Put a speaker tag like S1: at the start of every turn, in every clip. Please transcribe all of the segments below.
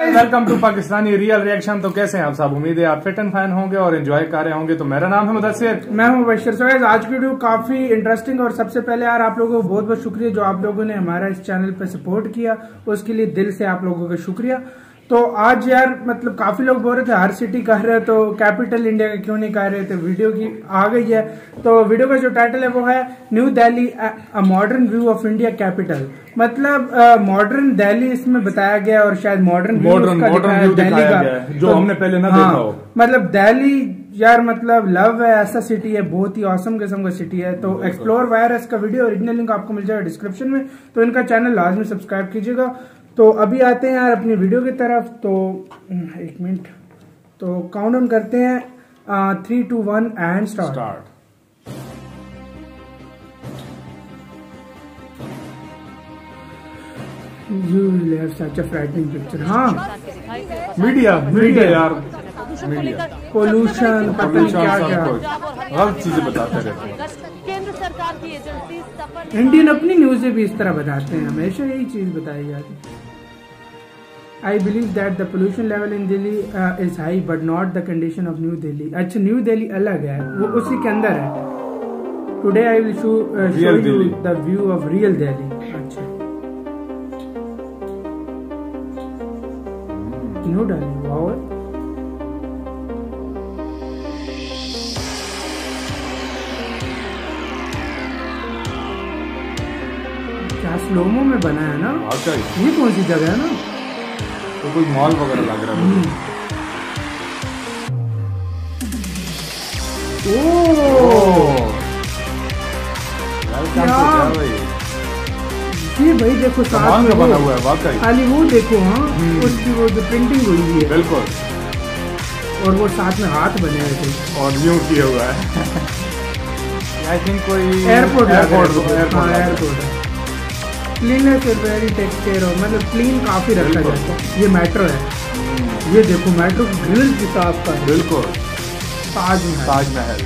S1: Guys, welcome to Pakistani real reaction. तो कैसे हैं आप सब? उम्मीद है आप फिट एंड फाइन होंगे और एंजॉय कर रहे होंगे। तो मेरा नाम है मुदस्सिर,
S2: मैं हूं मुबश्शिर। सो गाइस, आज की वीडियो काफी इंटरेस्टिंग और सबसे पहले यार आप लोगों को बहुत बहुत शुक्रिया जो आप लोगों ने हमारा इस चैनल पे सपोर्ट किया, उसके लिए दिल से आप लोगों का शुक्रिया। तो आज यार मतलब काफी लोग बोल रहे थे हर सिटी कह रहे, तो कैपिटल इंडिया का क्यों नहीं कह रहे थे। वीडियो की आ गई है। तो वीडियो का जो टाइटल है वो है New Delhi a modern view of India capital. मतलब मॉडर्न दिल्ली इसमें बताया गया और शायद मॉडर्न व्यू दिल्ली का
S1: जो हमने पहले ना देखा हो।
S2: मतलब दिल्ली यार मतलब लव है, ऐसा सिटी है, बहुत ही औसम किस्म का सिटी है। तो एक्सप्लोर वायरस का वीडियो ओरिजिनल लिंक आपको मिल जाएगा डिस्क्रिप्शन में, तो इनका चैनल लाजमी सब्सक्राइब कीजिएगा। तो अभी आते हैं यार अपनी वीडियो की तरफ। तो एक मिनट, तो काउंटडाउन करते हैं 3, 2, 1 and start. You will have such a frightening picture। हाँ,
S1: मीडिया यार, मीडिया
S2: पोल्यूशन, पता नहीं क्या क्या
S1: गलत चीजें बताते रहते हैं।
S3: केंद्र सरकार की एजेंसी
S2: इंडियन अपनी न्यूज़ भी इस तरह बताते हैं, हमेशा यही चीज बताई जाती है। I believe that the pollution level in Delhi is high, but not the condition of New Delhi। अच्छा, न्यू दिल्ली अलग है, वो उसी के अंदर है। Today I will show you the view of real Delhi। अच्छा, न्यू दिल्ली, वाओ। क्या स्लोमो में बना है ना। ये कौन सी जगह है ना,
S1: तो कोई मॉल वगैरह लग रहा है।
S2: ये भाई देखो साथ में
S1: बना हुआ है वाकई,
S2: खाली वो देखो। हाँ, उसकी वो जो प्रिंटिंग हुई है
S1: बिल्कुल,
S2: और वो साथ में हाथ बने हुए थे
S1: और यूं किया हुआ है। आई थिंक कोई
S2: एयरपोर्ट
S1: है।
S2: Cleanness is very take care of, मतलब क्लीन काफी रखा जाता है। ये मेट्रो है, ये देखो मेट्रो की ग्रिल भी साफ का है।
S1: बिल्कुल,
S2: ताजमहल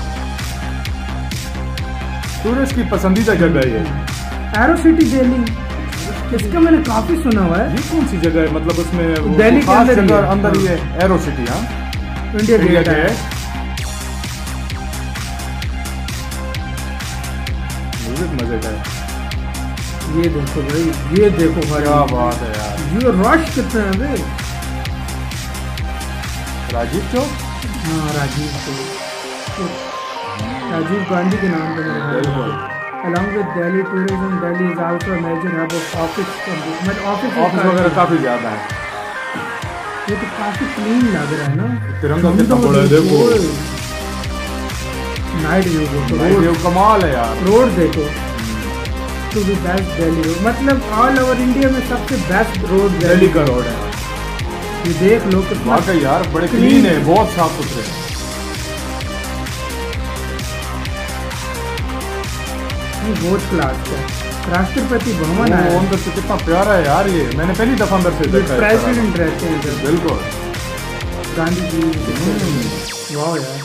S1: टूरिस्ट की पसंदीदा जगह है।
S2: एरो सिटी दिल्ली, इसका मैंने काफी सुना हुआ है।
S1: ये कौन सी जगह है? मतलब उसमें
S2: दिल्ली के
S1: अंदर ही है एरो सिटी। हाँ,
S2: इंडिया गेट है।
S1: मजे का है।
S2: ये देखो भाई, ये देखो भाई,
S1: क्या बात है यार।
S2: ये रश कितने हैं भाई।
S1: राजीव चौक,
S2: हाँ राजीव चौक, राजीव गांधी के नाम पे मेरा। Along with Delhi tourism, Delhi is also a major hub of office
S1: वगैरह काफी ज्यादा है।
S2: ये तो काफी क्लीन लग रहा है ना।
S1: तिरंगा कितना बड़ा है, देखो।
S2: नाइट व्यू देखो,
S1: रोड कमाल है यार।
S2: रोड देखो, to be best Delhi road, मतलब ऑल ओवर इंडिया में सबसे बेस्ट रोड
S1: दिल्ली का रोड है।
S2: ये देख लो कितना
S1: वाकई यार, बड़े क्लीन है, बहुत साफ सुथरे हैं।
S2: बहुत क्लास का राष्ट्रपति भवन है।
S1: अंदर से कितना प्यारा है यार, ये मैंने पहली दफा अंदर से देखा है।
S2: प्रेसिडेंट रहते हैं इधर।
S1: बिल्कुल,
S2: गांधी जी। वाह यार,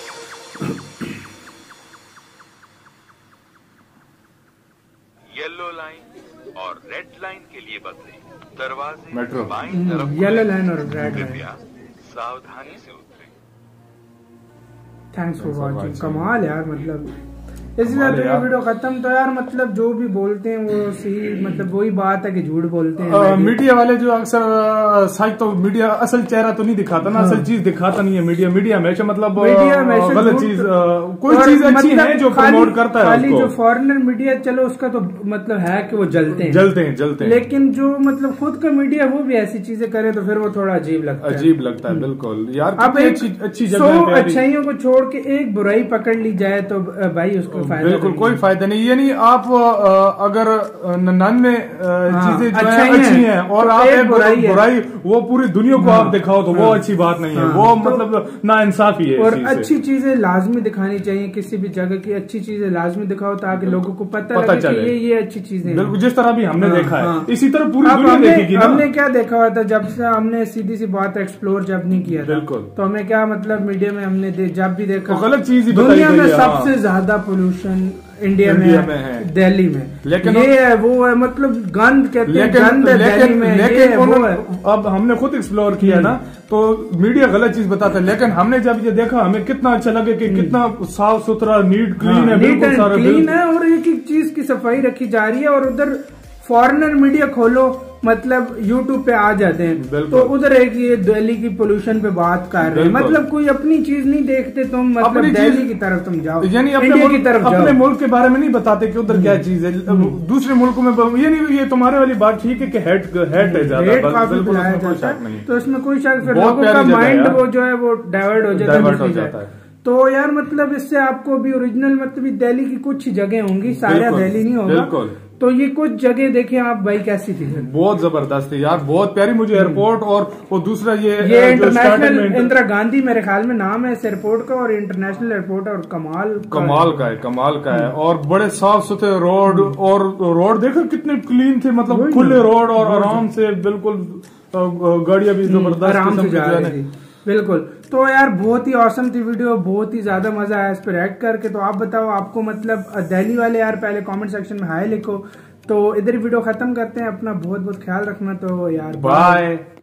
S4: येलो लाइन और रेड लाइन के लिए बदले दरवाजे
S1: मेट्रो,
S4: बाईं तरफ
S2: येलो लाइन और रेड लाइन।
S4: कृपया सावधानी से उतरें।
S2: Thanks for watching. कमाल यार, मतलब इसी तरह तो ये वीडियो खत्म। तो यार मतलब जो भी बोलते हैं वो सही, मतलब वही बात है कि झूठ बोलते हैं।
S1: मीडिया वाले जो अक्सर सच, तो मीडिया असल चेहरा तो नहीं दिखाता ना। असल चीज दिखाता नहीं है मीडिया हमेशा, मतलब गलत चीज, कोई चीज अच्छी है जो प्रमोट करता है।
S2: खाली जो फॉरेनर मीडिया, चलो उसका तो मतलब है कि वो जलते हैं। लेकिन जो मतलब खुद का मीडिया वो भी ऐसी चीजें करे तो फिर वो थोड़ा अजीब लगता है।
S1: बिल्कुल यार,
S2: अब
S1: अच्छी जगह
S2: अच्छाइयों को छोड़ के एक बुराई पकड़ ली जाए तो भाई उसको
S1: बिल्कुल कोई फायदा नहीं। ये नहीं आप अगर 99 चीजें जो अच्छी हैं और आप एक बुराई वो पूरी दुनिया को आप दिखाओ तो वो अच्छी बात नहीं है। वो मतलब ना इंसाफी है।
S2: और अच्छी चीजें लाजमी दिखानी चाहिए, किसी भी जगह की अच्छी चीजें लाजमी दिखाओ ताकि लोगों को पता चले कि ये अच्छी चीजें।
S1: बिल्कुल, जिस तरह भी हमने देखा है इसी तरह पूरी दुनिया देखेगी।
S2: हमने क्या देखा हुआ था जब से हमने सीधी सी बात एक्सप्लोर जब नहीं किया था, तो हमें क्या मतलब मीडिया में हमने जब भी देखा
S1: गलत चीज
S2: दुनिया में सबसे ज्यादा पोल्यूशन पोल्यूशन इंडिया में है दिल्ली में, लेकिन ये है वो है, मतलब गंद कहते हैं, गंद है दिल्ली में,
S1: लेकिन अब हमने खुद एक्सप्लोर किया ना, तो मीडिया गलत चीज बताता है, लेकिन हमने जब ये देखा हमें कितना अच्छा लगे कि कितना साफ सुथरा, नीट क्लीन है,
S2: नीट एंड क्लीन है, और एक एक चीज की सफाई रखी जा रही है। और उधर फॉरेनर मीडिया खोलो, मतलब यूट्यूब पे आ जाते हैं, तो उधर एक ये दिल्ली की पोल्यूशन पे बात कर रहे हैं, मतलब कोई अपनी चीज नहीं देखते तुम, मतलब दिल्ली की तरफ तुम जाओ,
S1: यानी
S2: इंडिया की तरफ
S1: अपने मुल्क के बारे में नहीं बताते कि उधर क्या चीज है, दूसरे मुल्कों में। ये तुम्हारे वाली बात ठीक है कि हेट है ज्यादा, तो इसमें कोई शक, लोगों का माइंड वो जो है वो डाइवर्ट हो जाता है। तो यार मतलब इससे आपको भी ओरिजिनल, मतलब दिल्ली की कुछ जगह होंगी, सारा दिल्ली नहीं होगा, तो ये कुछ जगह देखें आप भाई, कैसी थी? बहुत जबरदस्त थी यार, बहुत प्यारी मुझे एयरपोर्ट। और वो दूसरा ये
S2: इंटरनेशनल इंदिरा गांधी मेरे ख्याल में नाम है इस एयरपोर्ट का, और इंटरनेशनल एयरपोर्ट है, और कमाल का है। और बड़े साफ सुथरे रोड, और रोड देखो कितने क्लीन थे, मतलब खुले रोड, और आराम से बिल्कुल गाड़ियां भी जबरदस्त आराम से जा रही थी, बिल्कुल। तो यार बहुत ही औसम थी वीडियो, बहुत ही ज्यादा मजा आया इस पर रिएक्ट करके। तो आप बताओ आपको, मतलब दिल्ली वाले यार पहले कमेंट सेक्शन में हाय लिखो। तो इधर वीडियो खत्म करते हैं, अपना बहुत बहुत ख्याल रखना। तो यार
S1: बाय।